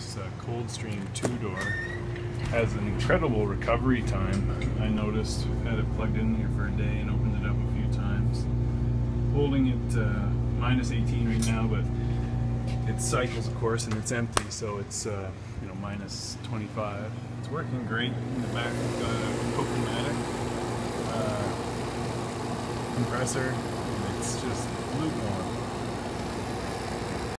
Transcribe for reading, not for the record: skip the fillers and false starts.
this Coldstream 2-door. Has an incredible recovery time. I noticed. Had it plugged in here for a day and opened it up a few times. Holding it minus 18 right now, but it cycles, of course, and it's empty, so it's you know, minus 25. It's working great. In the back, we've got a Cocomatic compressor, and it's just lukewarm.